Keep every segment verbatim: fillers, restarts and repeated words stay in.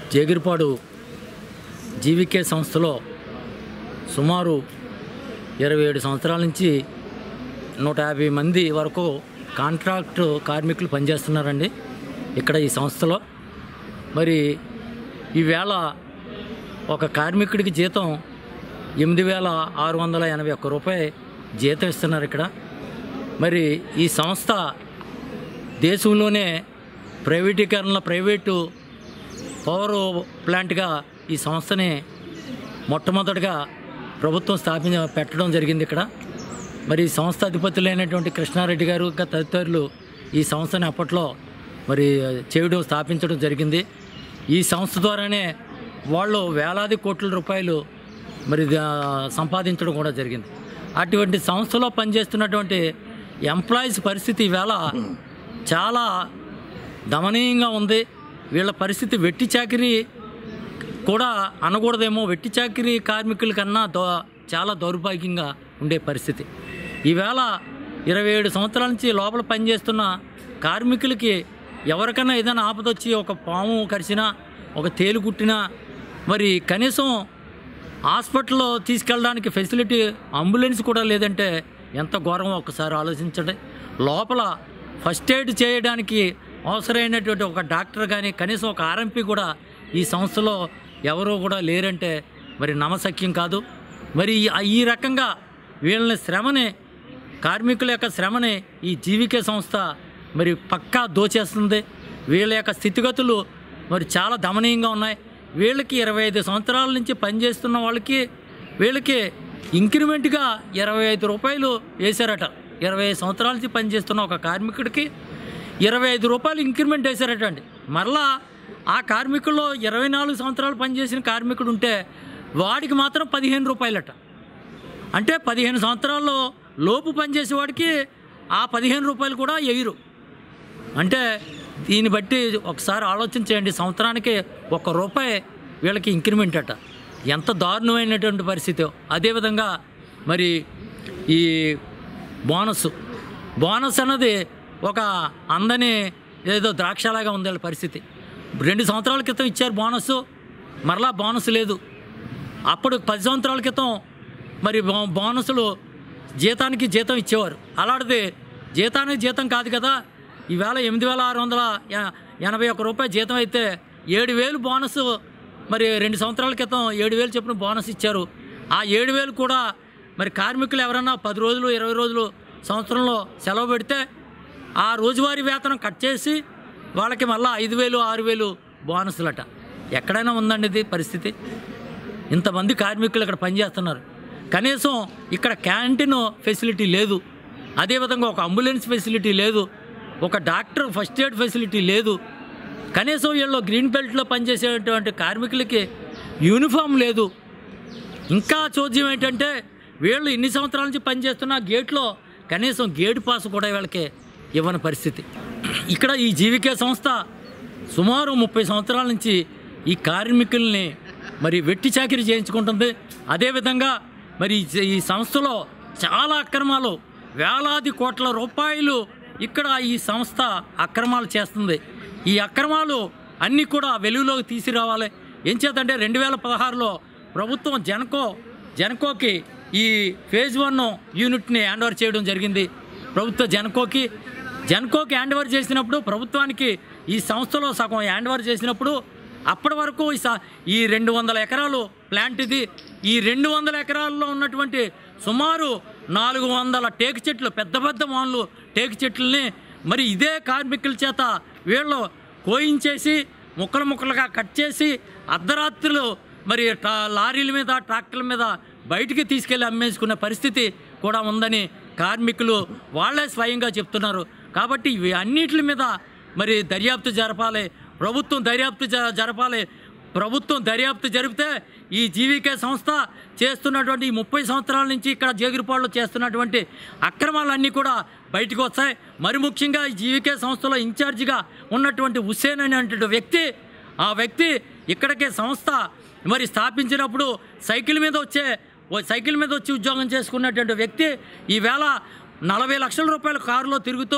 జేగిరిపాడు జీవికే సంస్థలో సుమారు ఇరవై ఏడు సంవత్సరాల నుంచి నూట యాభై మంది వరకు కాంట్రాక్టు కార్మికులు పనిచేస్తున్నారండి ఇక్కడ ఈ సంస్థలో. మరి ఈవేళ ఒక కార్మికుడికి జీతం ఎనిమిది వేల ఆరు వందల ఎనభై ఒక్క రూపాయి జీతం ఇస్తున్నారు ఇక్కడ. మరి ఈ సంస్థ దేశంలోనే ప్రైవేటీకరణలో ప్రైవేటు పవర్ ప్లాంట్గా ఈ సంస్థని మొట్టమొదటిగా ప్రభుత్వం స్థాపించ పెట్టడం జరిగింది ఇక్కడ. మరి ఈ సంస్థ అధిపతులైనటువంటి కృష్ణారెడ్డి గారు ఇంకా తదితరులు ఈ సంస్థని అప్పట్లో మరి చేయడం స్థాపించడం జరిగింది. ఈ సంస్థ ద్వారానే వాళ్ళు వేలాది కోట్ల రూపాయలు మరి సంపాదించడం కూడా జరిగింది. అటువంటి సంస్థలో పనిచేస్తున్నటువంటి ఎంప్లాయీస్ పరిస్థితి ఈవేళ చాలా దమనీయంగా ఉంది. వీళ్ళ పరిస్థితి వెట్టి చాకిరీ కూడా అనకూడదేమో, వెట్టి చాకిరీ కార్మికుల కన్నా దో చాలా దౌర్భాగ్యంగా ఉండే పరిస్థితి. ఈవేళ ఇరవై ఏడు సంవత్సరాల నుంచి లోపల పనిచేస్తున్న కార్మికులకి ఎవరికైనా ఏదైనా ఆపదొచ్చి ఒక పాము కరిచినా ఒక తేలు కుట్టినా మరి కనీసం హాస్పిటల్లో తీసుకెళ్ళడానికి ఫెసిలిటీ అంబులెన్స్ కూడా లేదంటే ఎంత ఘోరమో ఒకసారి ఆలోచించండి. లోపల ఫస్ట్ ఎయిడ్ చేయడానికి అవసరమైనటువంటి ఒక డాక్టర్ కానీ కనీసం ఒక ఆర్ఎంపీ కూడా ఈ సంస్థలో ఎవరూ కూడా లేరంటే మరి నమ్మశక్యం కాదు. మరి ఈ రకంగా వీళ్ళని శ్రమని కార్మికుల యొక్క శ్రమని ఈ జీవికే సంస్థ మరి పక్కా దోచేస్తుంది. వీళ్ళ యొక్క స్థితిగతులు మరి చాలా దమనీయంగా ఉన్నాయి. వీళ్ళకి ఇరవై ఐదు సంవత్సరాల నుంచి పనిచేస్తున్న వాళ్ళకి వీళ్ళకి ఇంక్రిమెంట్గా ఇరవై ఐదు రూపాయలు వేశారట. ఇరవై ఐదు సంవత్సరాల నుంచి పనిచేస్తున్న ఒక కార్మికుడికి ఇరవై ఐదు రూపాయలు ఇంక్రిమెంట్ వేశారట అండి. మరలా ఆ కార్మికుల్లో ఇరవై నాలుగు సంవత్సరాలు పనిచేసిన కార్మికుడు ఉంటే వాడికి మాత్రం పదిహేను రూపాయలట. అంటే పదిహేను సంవత్సరాల్లో లోపు పనిచేసేవాడికి ఆ పదిహేను రూపాయలు కూడా వేయరు. అంటే దీన్ని బట్టి ఒకసారి ఆలోచించేయండి, సంవత్సరానికి ఒక్క రూపాయి వీళ్ళకి ఇంక్రిమెంట్ అట. ఎంత దారుణమైనటువంటి పరిస్థితి. అదేవిధంగా మరి ఈ బోనస్ బోనస్ అన్నది ఒక అందని ఏదో ద్రాక్షలాగా ఉంది వాళ్ళ పరిస్థితి. రెండు సంవత్సరాల క్రితం ఇచ్చారు బోనస్, మరలా బోనస్ లేదు. అప్పుడు పది సంవత్సరాల క్రితం మరి బోనసులు జీతానికి జీతం ఇచ్చేవారు. అలాంటిది జీతానికి జీతం కాదు కదా. ఈవేళ ఎనిమిది వేల ఆరు వందల ఎనభై ఒక్క రూపాయలు జీతం అయితే ఏడు వేలు బోనస్ మరి రెండు సంవత్సరాల క్రితం ఏడు వేలు చొప్పున బోనస్ ఇచ్చారు. ఆ ఏడు వేలు కూడా మరి కార్మికులు ఎవరన్నా పది రోజులు ఇరవై రోజులు సంవత్సరంలో సెలవు పెడితే ఆ రోజువారీ వేతనం కట్ చేసి వాళ్ళకి మళ్ళీ ఐదు వేలు ఆరు వేలు బోనస్లట. ఎక్కడైనా ఉందండి ఇది పరిస్థితి? ఇంతమంది కార్మికులు ఇక్కడ పనిచేస్తున్నారు. కనీసం ఇక్కడ క్యాంటీన్ ఫెసిలిటీ లేదు. అదేవిధంగా ఒక అంబులెన్స్ ఫెసిలిటీ లేదు. ఒక డాక్టర్ ఫస్ట్ ఎయిడ్ ఫెసిలిటీ లేదు. కనీసం వీళ్ళు గ్రీన్ బెల్ట్లో పనిచేసేటువంటి కార్మికులకి యూనిఫామ్ లేదు. ఇంకా చోద్యం ఏంటంటే వీళ్ళు ఇన్ని సంవత్సరాల నుంచి పనిచేస్తున్న గేట్లో కనీసం గేట్ పాస్ కూడా వీళ్ళకి ఇవ్వని పరిస్థితి. ఇక్కడ ఈ జీవికే సంస్థ సుమారు ముప్పై సంవత్సరాల నుంచి ఈ కార్మికుల్ని మరి వెట్టి చాకిరీ చేయించుకుంటుంది. అదేవిధంగా మరి ఈ సంస్థలో చాలా అక్రమాలు, వేలాది కోట్ల రూపాయలు ఇక్కడ ఈ సంస్థ అక్రమాలు చేస్తుంది. ఈ అక్రమాలు అన్నీ కూడా వెలుగులోకి తీసుకురావాలి. ఏం చేద్దంటే రెండు వేల పదహారులో ప్రభుత్వం జెన్కో జెన్కోకి ఈ ఫేజ్ వన్ యూనిట్ని హ్యాండ్ ఓవర్ చేయడం జరిగింది. ప్రభుత్వ జెన్కోకి జెన్కోకి హ్యాండ్ ఓవర్ చేసినప్పుడు ప్రభుత్వానికి ఈ సంస్థలో సగం హ్యాండ్ ఓవర్ చేసినప్పుడు అప్పటి వరకు ఈ రెండు వందల ఎకరాలు ప్లాంట్ ఇది. ఈ రెండు వందల ఎకరాల్లో ఉన్నటువంటి సుమారు నాలుగు వందల టేకు చెట్లు, పెద్ద పెద్ద మాన్లు టేకు చెట్లని మరి ఇదే కార్మికుల చేత వీళ్ళు కోయించేసి ముక్కలు ముక్కలుగా కట్ చేసి అర్ధరాత్రులు మరి లారీల మీద ట్రాక్టర్ల మీద బయటికి తీసుకెళ్ళి అమ్మేసుకునే పరిస్థితి కూడా ఉందని కార్మికులు వాళ్ళే స్వయంగా చెప్తున్నారు. కాబట్టి ఇవి అన్నిటి మీద మరి దర్యాప్తు జరపాలి, ప్రభుత్వం దర్యాప్తు జరపాలి. ప్రభుత్వం దర్యాప్తు జరిపితే ఈ జీవికే సంస్థ చేస్తున్నటువంటి ఈ ముప్పై సంవత్సరాల నుంచి ఇక్కడ జేగిరిపాడులో చేస్తున్నటువంటి అక్రమాలన్నీ కూడా బయటకు వస్తాయి. మరి ముఖ్యంగా ఈ జీవికే సంస్థలో ఇన్ఛార్జిగా ఉన్నటువంటి హుస్సేన్ అనేటువంటి వ్యక్తి, ఆ వ్యక్తి ఇక్కడికే సంస్థ మరి స్థాపించినప్పుడు సైకిల్ మీద వచ్చే సైకిల్ మీద వచ్చి ఉద్యోగం చేసుకున్నటువంటి వ్యక్తి ఈవేళ నలభై లక్షల రూపాయల కారులో తిరుగుతూ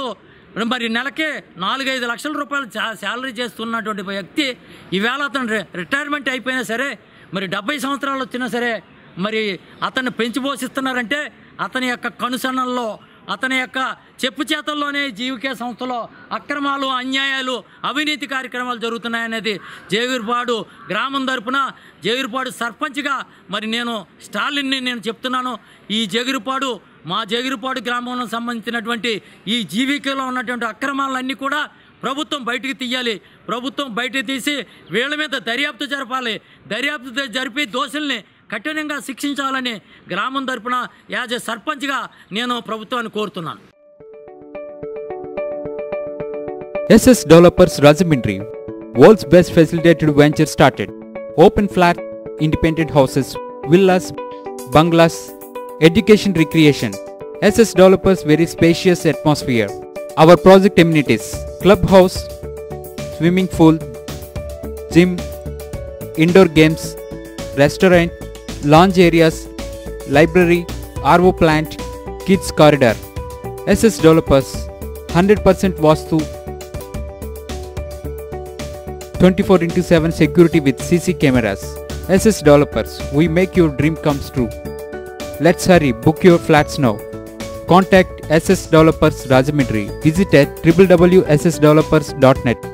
మరి నెలకే నాలుగైదు లక్షల రూపాయలు శాలరీ చేస్తున్నటువంటి వ్యక్తి ఈవేళ అతను రిటైర్మెంట్ అయిపోయినా సరే, మరి డెబ్బై సంవత్సరాలు వచ్చినా సరే మరి అతన్ని పెంచి పోషిస్తున్నారంటే అతని యొక్క కనుసన్నల్లో, అతని యొక్క చెప్పు చేతల్లోనే జీవికే సంస్థలో అక్రమాలు, అన్యాయాలు, అవినీతి కార్యక్రమాలు జరుగుతున్నాయనేది జేగిరిపాడు గ్రామం తరపున జేగిరిపాడు సర్పంచ్గా మరి నేను స్టాలిన్ని నేను చెప్తున్నాను. ఈ జేగిరిపాడు మా జేగిరిపాడు గ్రామంలో సంబంధించినటువంటి ఈ జీవికేలో ఉన్నటువంటి అక్రమాలన్నీ కూడా ప్రభుత్వం బయటికి తీయాలి. ప్రభుత్వం బయటికి తీసి వీళ్ళ మీద దర్యాప్తు జరపాలి. దర్యాప్తు జరిపి దోషుల్ని కఠినంగా శిక్షించాలని గ్రామం తరపున యాజ్ ఎ సర్పంచ్గా నేను ప్రభుత్వాన్ని కోరుతున్నాను. SS developers Rajahmundry, world's best facilitated venture started. Open flat, independent houses, villas, bungalows, education recreation. S S Developers very spacious atmosphere. Our project amenities: clubhouse, swimming pool, gym, indoor games, restaurant, lounge areas, library, R O plant, kids corridor. S S Developers one hundred percent Vastu, twenty-four into seven security with C C cameras. S S Developers, we make your dream comes true. Let's hurry, book your flats now. Contact S S Developers Rajahmundry. Visit at w w w dot s s developers dot net.